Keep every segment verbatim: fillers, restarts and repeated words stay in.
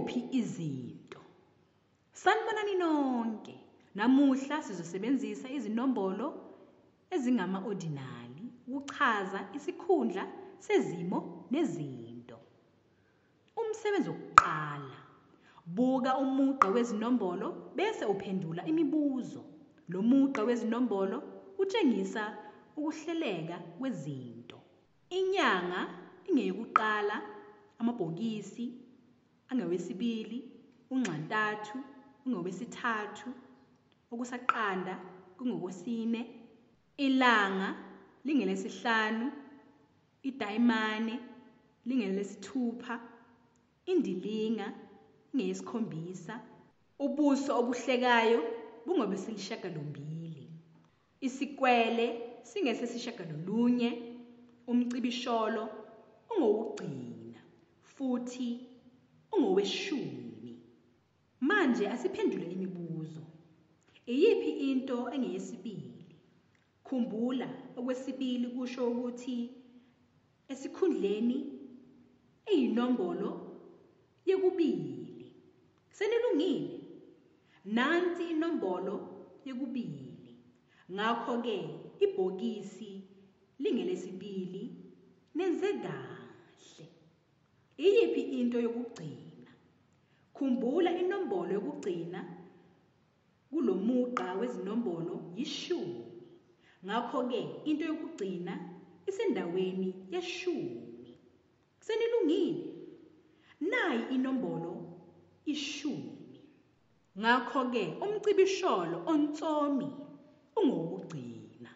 Kuphi izinto? Sanibonani nonke. Namuhla sizosebenzisa izinombolo ezingama-ordinali ukuchaza isikhundla sezimo nezinto. Umsebenzi wokuqala. Buka umugqa wezinombolo bese uphendula imibuzo. Lo mugqa wezinombolo utshengisa ukuhleleka kwezinto. Inyanga ingeyokuqala, amabhokisi angewesibili, unxantathu ungowesithathu, okusaqanda kungokwesine, ilanga lingelesihlanu, idayimane lingelesithupha, indilinga ingeyesikhombisa, ubuso obuhlekayo bungobesilishiyagalombili, isikwele singesesishiyagalolunye, umcibisholo ungowokugcina futhi ungoweshumi. Manje asiphendule imibuzo. Iyiphi into engeyesibili? Khumbula okwesibili kusho ukuthi esikhundleni eyinombolo yekubili. Senilungile? Nansi inombolo yekubili. Ngakho-ke ibhokisi lingelesibili nenze kahle. Iyiphi into yokugcina? Khumbula inombolo yokugcina kulo mugqa wezinombolo yishumi. Ngakho-ke into yokugcina isendaweni yeshumi. Senilungile? Nayi inombolo ishumi. Ngakho-ke umcibisholo ontsomi ungowokugcina.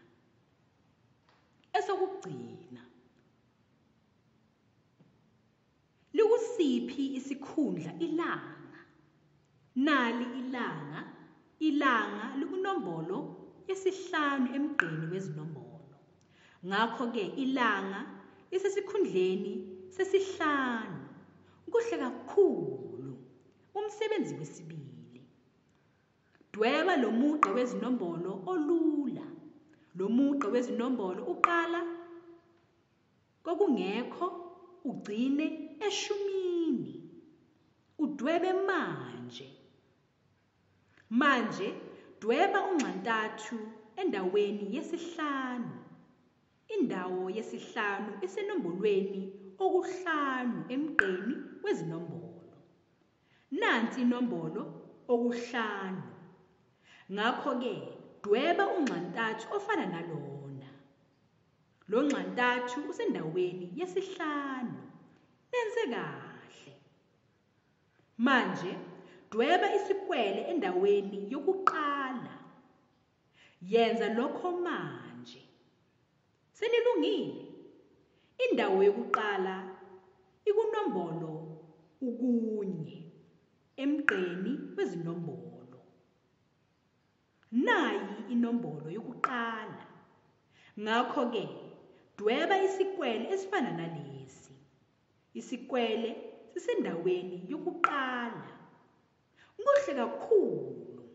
Esokugcina. Likusiphi isikhundla ilanga? Nali ilanga. Ilanga likunombolo yesihlanu emgqeni wezinombolo. Ngakho-ke ilanga lisesikhundleni sesihlanu. Kuhle kakhulu. Umsebenzi wesibili. Dweba lo mugqa wezinombolo olula. Lo mugqa wezinombolo uqala kokungekho ugcine eshumini. Udwebe manje. Manje dweba unxantathu endaweni yesihlanu. Indawo yesihlanu isenombolweni okuhlanu emgqeni wezinombolo. Nansi inombolo okuhlanu. Ngakho-ke dweba unxantathu ofana nalona. Lo nxantathu usendaweni yesihlanu. Nenze kahle. Manje dweba isikwele endaweni yokuqala. Yenza lokho manje. Senilungile? Indawo yokuqala ikunombolo ukunye emgqeni wezinombolo. Nayi inombolo yokuqala. Ngakho-ke dweba isikwele esifana nalesi. Isikwele sisendaweni yokuqala. Kuhle kakhulu.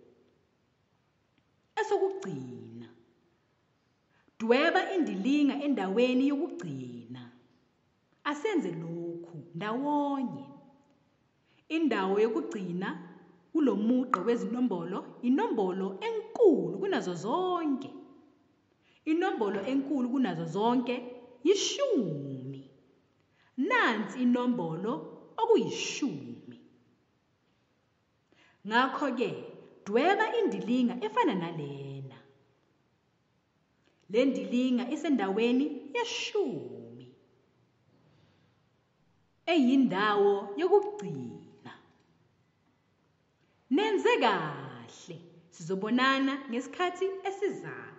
Esokugcina. Dweba indilinga endaweni yokugcina. Asenze lokhu ndawonye. Indawo yokugcina kulo mugqa wezinombolo inombolo enkulu kunazo zonke. Inombolo enkulu kunazo zonke yishumi. Nansi inombolo okuyishumi. Ngakho-ke dweba indilinga efana nalena. Le ndilinga isendaweni yeshumi. Eyindawo yokugcina. Nenze kahle. Sizobonana ngesikhathi esizayo.